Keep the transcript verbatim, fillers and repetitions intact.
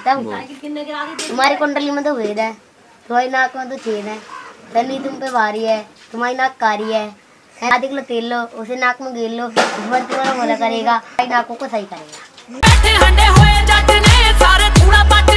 देता हूँ। तुम्हारी कुंडली में तो भेद है, तुम्हारी नाक में तो छेद है, शनि तुम पे भारी है, तुम्हारी नाक कारी है। देख लो तेल लो, उसे नाक में गेल लो, ऊपर तुम्हारा भला करेगा, नाकों को सही करेगा।